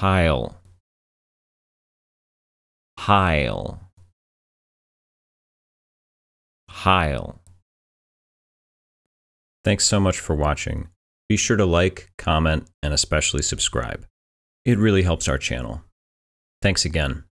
heil, heil, heil. Thanks so much for watching. Be sure to like, comment, and especially subscribe. It really helps our channel. Thanks again.